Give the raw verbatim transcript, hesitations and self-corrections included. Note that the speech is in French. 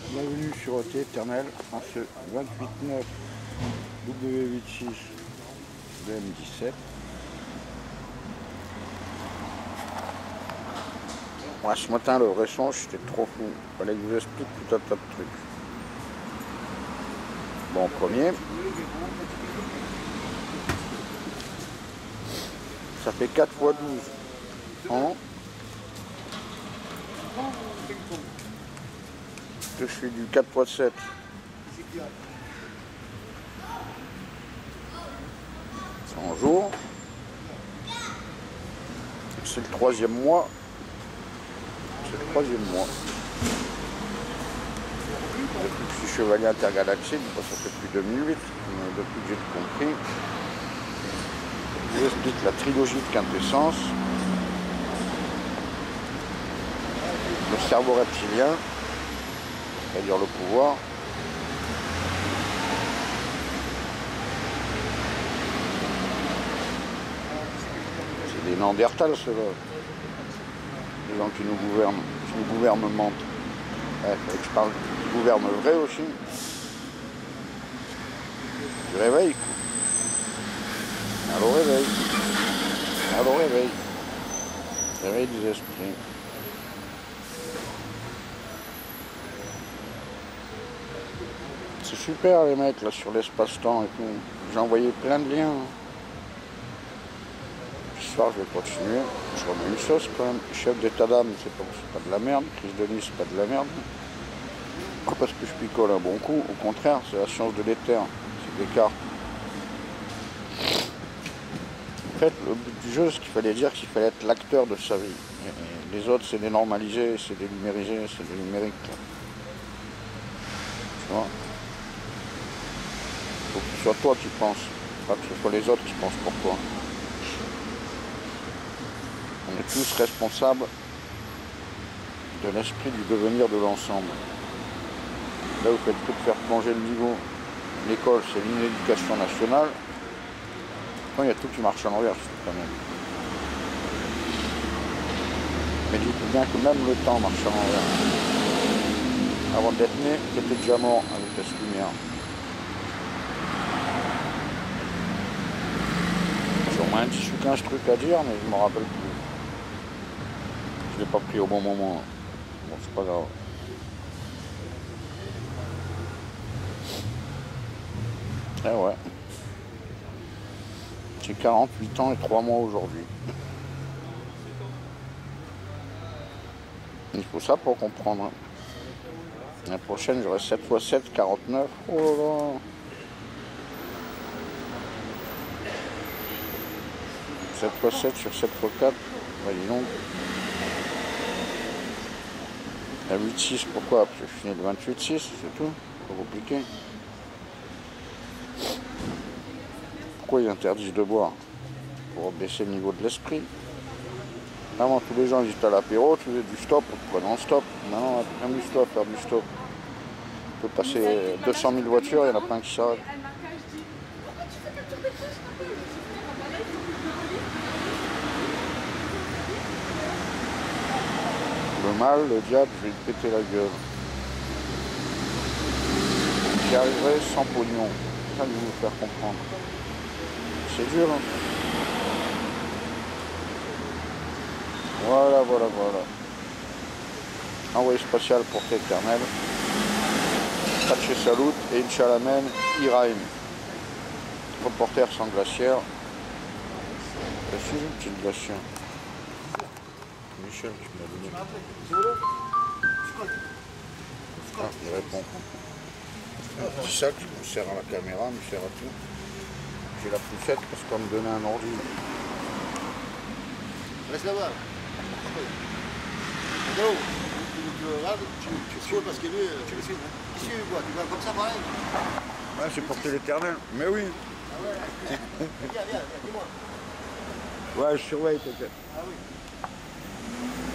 Bienvenue sur O T Éternel en ce vingt-huit neuf W huit six B M dix-sept. Ouais, ce matin, le vrai son, j'étais trop fou. Il fallait que je vous explique tout un tas de trucs. Bon, premier, ça fait quatre fois douze ans que je suis du quatre fois sept. cent jours. C'est le troisième mois. C'est le troisième mois. Depuis que je suis chevalier intergalaxique, ça fait plus deux mille huit, mais depuis que j'ai tout compris. Je vous explique la trilogie de quintessence. Le cerveau reptilien, c'est-à-dire le pouvoir. C'est des Néandertals, ceux-là. Les gens qui nous gouvernent, qui nous gouvernent mentent. Il fallait que je parle du gouvernement vrai aussi. Du réveil. Allô réveil. Allô réveil. Réveil des esprits. C'est super les mecs là sur l'espace-temps et tout. J'ai envoyé plein de liens. Ce soir je vais continuer. Je remets une sauce quand même. Chef d'état d'âme, c'est pas, pas de la merde. Crise de Nice, c'est pas de la merde. Pas parce que je picole un bon coup. Au contraire, c'est la science de l'éther. C'est Descartes. En fait, le but du jeu, ce qu'il fallait dire, c'est qu'il fallait être l'acteur de sa vie. Et les autres, c'est des normalisés, c'est des numérisés, c'est des numériques. Là. Tu vois ? Faut que ce soit toi qui penses, pas que ce soit les autres qui pensent pour toi. On est tous responsables de l'esprit du devenir de l'ensemble. Là, vous faites que de faire plonger le niveau. L'école, c'est l'inéducation nationale. Il y a tout qui marche à l'envers, quand même. Mais dites bien que même le temps marche à l'envers. Avant d'être né, j'étais déjà mort à vitesse lumière. J'ai au moins dix ou quinze trucs à dire, mais je ne me rappelle plus. Je ne l'ai pas pris au bon moment. Bon, c'est pas grave. Eh ouais. J'ai quarante-huit ans et trois mois aujourd'hui. Il faut ça pour comprendre. La prochaine, j'aurai sept fois sept, quarante-neuf. Oh là là. sept fois sept sur sept fois quatre. Bah, dis donc. La huit six, pourquoi? Parce que je finis le vingt-huit six, c'est tout. Pas compliqué. Pourquoi ils interdisent de boire? Pour baisser le niveau de l'esprit. Avant, tous les gens ils étaient à l'apéro, tu faisais du stop, on prenait en stop. Maintenant, même du stop, faire du stop. On peut passer deux cent mille voitures, il y en a plein qui s'arrêtent. Le mal, le diable, je vais lui péter la gueule. J'y arriverai sans pognon. C'est ça que je vais vous faire comprendre. C'est dur, hein. Voilà, voilà, voilà. Envoyé spatial pour Éternel. Patché Salut et Inchalamen Iraim. Reporter sans glacière. Je suis une petite glacière. Michel, tu m'as donné. Ah, il répond. Un petit sac, je me sert à la caméra, me sert à tout. J'ai la poussette parce qu'on me donnait un ordi. Reste là-bas. Tu regardes, tu sautes parce que lui, tu le suis. Tu suis quoi? Tu vas comme ça pareil? Ouais, c'est porter l'Éternel. Mais oui. Ah ouais. Viens, viens, viens, dis-moi. Ouais, je surveille, t'inquiète. Ah oui.